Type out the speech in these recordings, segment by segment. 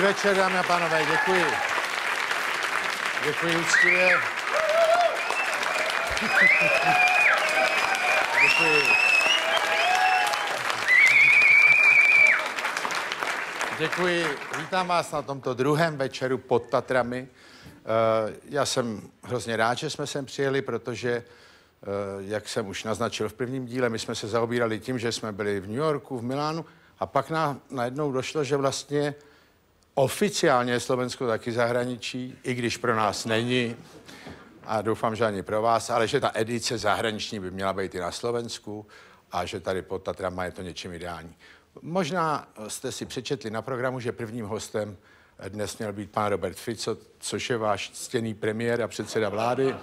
večer, dámy a pánové, děkuji. Děkuji úctivě. Děkuji. Děkuji. Vítám vás na tomto druhém večeru pod Tatrami. Já jsem hrozně rád, že jsme sem přijeli, protože, jak jsem už naznačil v prvním díle, my jsme se zaobírali tím, že jsme byli v New Yorku, v Milánu a pak najednou došlo, že vlastně oficiálně je Slovensko taky zahraničí, i když pro nás není, a doufám, že ani pro vás, ale že ta edice zahraniční by měla být i na Slovensku a že tady pod Tatrama je to něčím ideální. Možná jste si přečetli na programu, že prvním hostem dnes měl být pan Robert Fico, což je váš ctěný premiér a předseda vlády.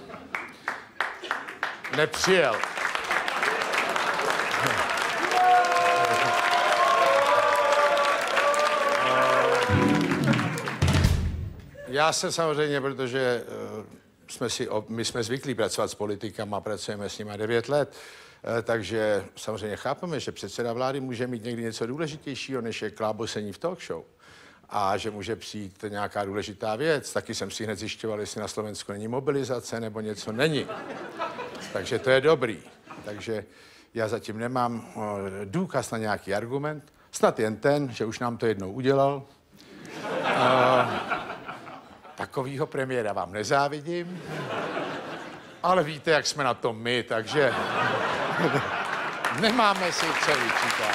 Nepřijel. Já se samozřejmě, protože my jsme zvyklí pracovat s politikama, pracujeme s nimi 9 let, takže samozřejmě chápeme, že předseda vlády může mít někdy něco důležitějšího, než je klábosení v talk show. A že může přijít nějaká důležitá věc. Taky jsem si hned zjišťoval, jestli na Slovensku není mobilizace nebo něco není. Takže to je dobrý. Takže já zatím nemám důkaz na nějaký argument. Snad jen ten, že už nám to jednou udělal. Takovýho premiéra vám nezávidím. Ale víte, jak jsme na tom my, takže nemáme si co vyčítat.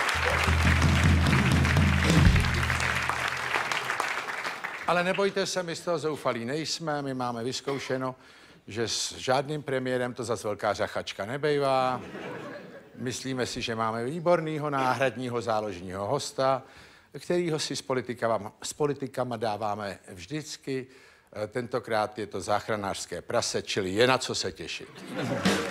Ale nebojte se, my z toho zoufalí nejsme, my máme vyzkoušeno, že s žádným premiérem to zas velká řachačka nebejvá. Myslíme si, že máme výbornýho náhradního záložního hosta, kterýho si s politikama dáváme vždycky. Tentokrát je to záchranářské prase, čili je na co se těšit.